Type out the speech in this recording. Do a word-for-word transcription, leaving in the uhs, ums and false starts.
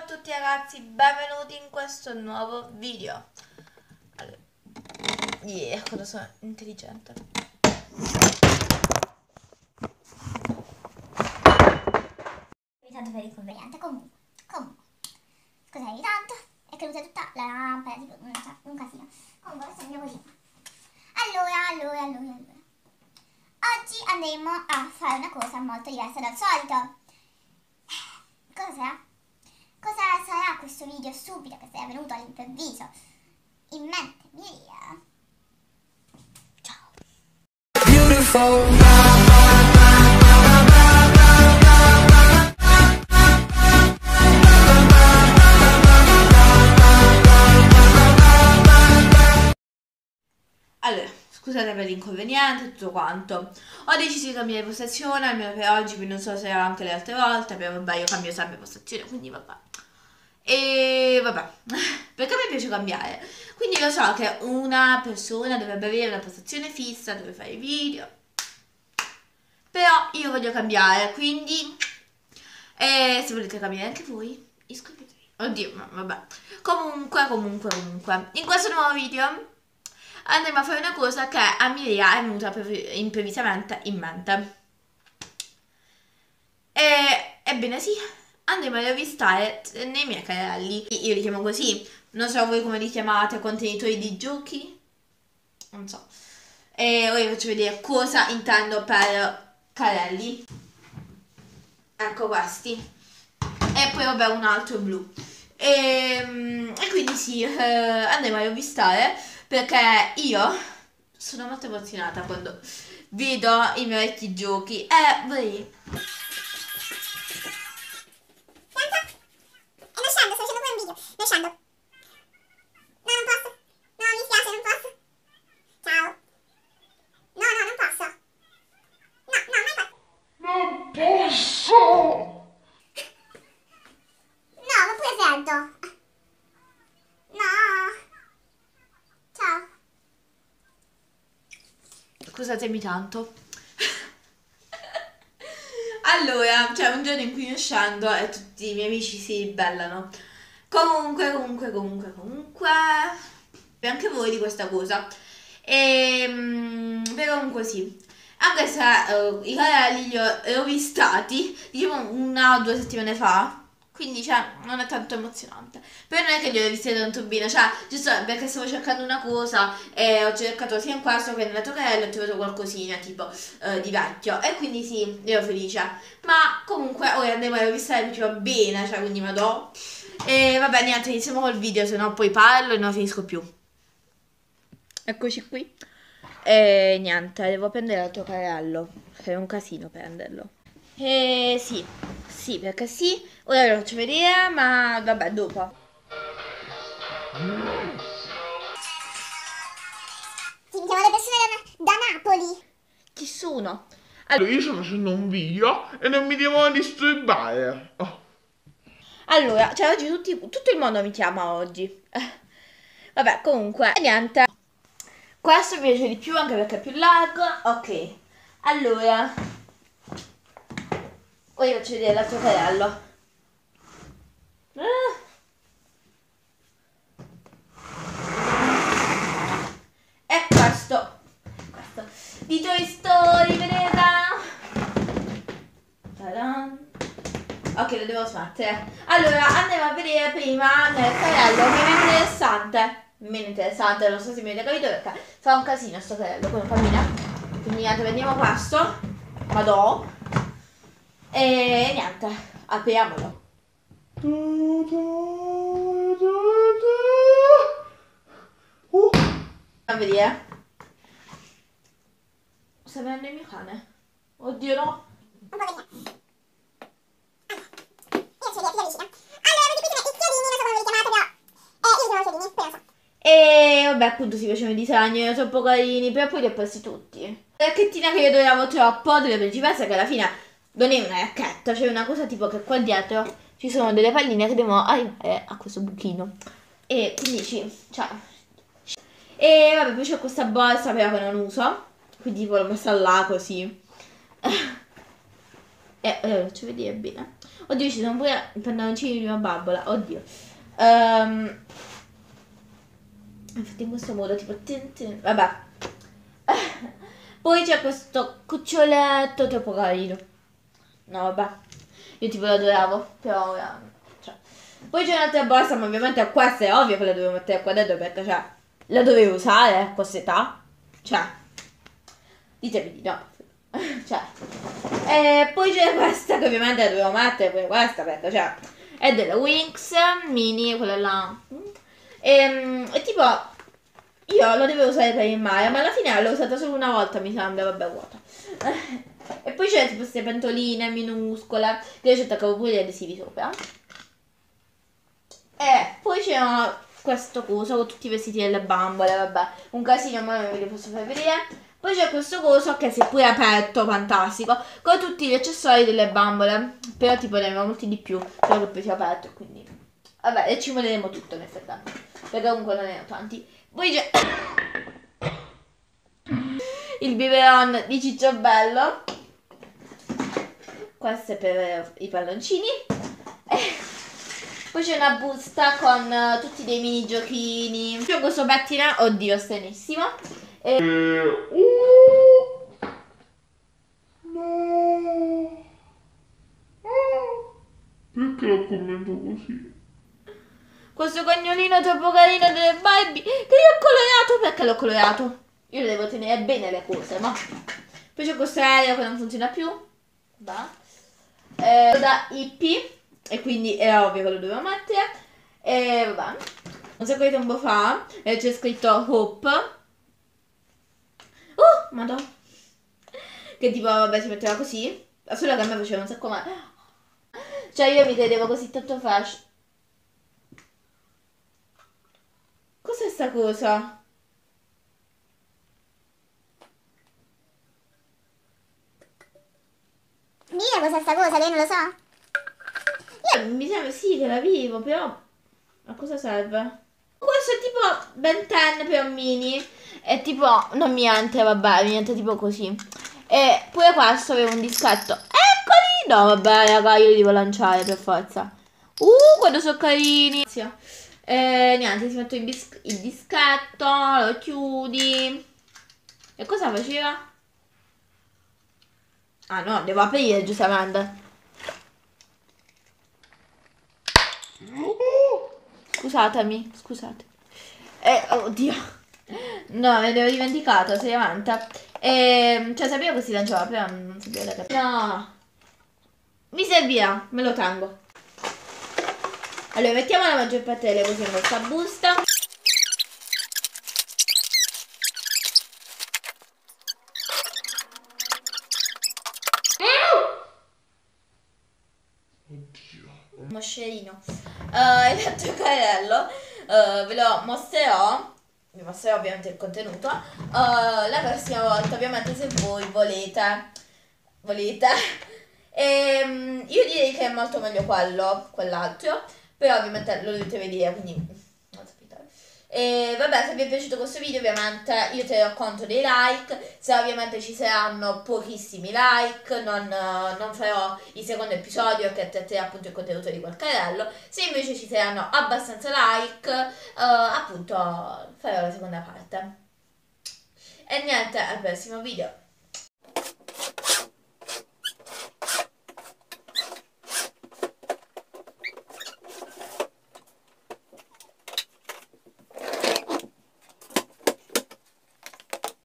tutti ragazzi, benvenuti in questo nuovo video. Allora, yeah, cosa sono intelligente. Tanto per inconveniente, comunque, comunque, scusate tanto, è caduta tutta la lampada, tipo un, un casino. Comunque adesso andiamo così. Allora, allora, allora, allora. Oggi andremo a fare una cosa molto diversa dal solito. Cosa sarà? Cosa sarà questo video subito che sarà venuto all'improvviso in mente mia? Ciao! Beautiful. Allora, scusate per l'inconveniente, tutto quanto. Ho deciso di cambiare postazione, almeno per oggi, non so se anche le altre volte, però vabbè, io cambio sempre postazione, quindi vabbè. E vabbè, perché a me piace cambiare. Quindi lo so che una persona dovrebbe avere una postazione fissa dove fare i video, però io voglio cambiare, quindi eh, se volete cambiare anche voi, iscrivetevi. Oddio, ma vabbè. Comunque, comunque, comunque, in questo nuovo video andremo a fare una cosa che a Miria è venuta improvvisamente in mente. E, ebbene sì, andremo a rovistare nei miei carrelli. Io li chiamo così, non so voi come li chiamate, contenitori di giochi? Non so. E ora vi faccio vedere cosa intendo per carrelli. Ecco questi. E poi vabbè un altro blu. E, e quindi sì, eh, andremo a rovistare, perché io sono molto emozionata quando vedo i miei vecchi giochi e vorrei... Sto scendo, sto facendo pure un video. Sto scendo. No, non posso. No, mi spiace, non posso. Ciao. No, no, non posso. No, no, mai posso. Non posso! No, ma pure freddo. No. Ciao. Scusatemi tanto. Allora, c'è un giorno in cui io scendo e tutti i miei amici si ribellano. Comunque, comunque, comunque, comunque, e anche voi di questa cosa. E però comunque sì. Anche se uh, i carrelli li ho rovistati, diciamo una o due settimane fa. Quindi, cioè, non è tanto emozionante. Però non è che li ho rivistiti tanto bene, cioè, giusto perché stavo cercando una cosa e ho cercato sia in questo che nella carrello e ho trovato qualcosina, tipo, eh, di vecchio. E quindi sì, ero felice. Ma comunque, ora andiamo a rivistare più bene, cioè, quindi vado. E vabbè, niente, iniziamo col video, se no poi parlo e non finisco più. Eccoci qui. E niente, devo prendere l'altro carrello, che è un casino prenderlo. E sì, sì, perché sì, ora ve lo faccio vedere, ma vabbè, dopo. Sì, mi chiamano le persone da, da Napoli. Chi sono? Allora, io sto facendo un video e non mi devono disturbare. Oh. Allora, cioè oggi tutti, tutto il mondo mi chiama oggi. Vabbè, comunque, niente. Questo mi piace di più anche perché è più largo. Ok, allora, ora vi faccio vedere l'altro carrello. Ah. E questo, questo di Toy Story, vedete? Ta-dan. Ok, lo devo smettere. Allora, andiamo a vedere prima nel carrello che è interessante. Meno interessante, non so se mi avete capito perché fa un casino sto carrello, come cammina. Quindi niente, prendiamo questo. Vado. E niente, apriamolo. Uh. A vedere. Sta venendo il mio cane. Oddio no. Un po' venire. Io ce li ho più da vicino. Allora, vedete qui sono i chiodini, non so come li chiamate, però eh, io li chiamo chiodini, poi lo so. E vabbè, appunto si facevano i disegni, erano troppo carini, però poi li ho presi tutti. La racchettina che io donavo troppo delle principesse, che alla fine non è una racchetta, c'è una cosa tipo che qua dietro ci sono delle palline che devono arrivare a questo buchino. E quindi ci, cioè... E vabbè, poi c'è questa borsa però che non uso, quindi tipo l'ho messa là così. E eh, faccio vedere bene. Oddio, ci sono pure i pantaloncini di prima bambola. Oddio. Um, fatti in questo modo, tipo tin tin. Vabbè. Poi c'è questo cuccioletto troppo carino. No, vabbè. Io tipo lo adoravo. Però ora, cioè. Poi c'è un'altra borsa, ma ovviamente questa è ovvio che la dovevo mettere qua dentro, perché cioè la dovevo usare a questa età. Cioè, ditemi di no. Cioè. E poi c'è questa che ovviamente la dovevo mettere, pure questa, perché cioè è della Winx mini, quella là. E, e tipo io la dovevo usare per il mare, ma alla fine l'ho usata solo una volta, mi sembra, vabbè, vuota. E poi c'è tipo queste pentoline minuscole, che io ci attaccavo pure gli adesivi sopra. E poi c'era questo coso con tutti i vestiti delle bambole, vabbè, un casino, ma non ve li posso far vedere. Poi c'è questo coso che si è pure aperto, fantastico, con tutti gli accessori delle bambole, però tipo ne aveva molti di più, però che poi si è aperto, quindi vabbè, e ci moderemo tutto nel frattempo, perché comunque non ne erano tanti. Poi c'è il biberon di Cicciobello, questo è per i palloncini. E poi c'è una busta con uh, tutti dei mini giochini. C'è questo pettina, oddio, stranissimo. E... Uh, no. Perché l'ho commentato così? questo cagnolino troppo carino delle Barbie, che io ho colorato. Perché l'ho colorato? Io le devo tenere bene le cose, ma... Poi c'è questo aereo che non funziona più. Va. Eh, da hippie. E quindi è ovvio che lo dovevo mettere. E vabbè. Un sacco di tempo fa eh, c'è scritto Hope. Oh, madonna. Che tipo, vabbè, si metteva così. Solo che a me faceva un sacco male. Cioè io mi credevo così tanto fashion. Cos'è sta cosa? Dile cos'è sta cosa, che non lo so. Io mi sembra sì che la vivo, però a cosa serve? Questo è tipo Ben ten per mini. È tipo, non niente, vabbè, niente tipo così. E pure questo aveva un dischetto. Eccoli! No, vabbè, raga, io li devo lanciare per forza. Uh, quando sono carini. E niente, si mette il, dis il dischetto, lo chiudi. E cosa faceva? Ah no, devo aprire giustamente. Scusatemi, scusate. Eh, oddio. No, me l'avevo dimenticato, seriamente. E, cioè, sapevo che si lanciava, però non sapevo da capire. No. Mi servirà, me lo tengo. Allora, mettiamo la maggior parte delle cose in questa busta. Moscerino. Uh, il letto carrello uh, ve lo mostrerò. Vi mostrerò ovviamente il contenuto uh, la prossima volta, ovviamente, se voi volete. Volete. E, um, io direi che è molto meglio quello, quell'altro, però ovviamente lo dovete vedere, quindi non sapete. E vabbè, se vi è piaciuto questo video ovviamente io terrò conto dei like. Se ovviamente ci saranno pochissimi like non, non farò il secondo episodio che tratterà appunto il contenuto di quel carrello. Se invece ci saranno abbastanza like uh, appunto farò la seconda parte. E niente, al prossimo video.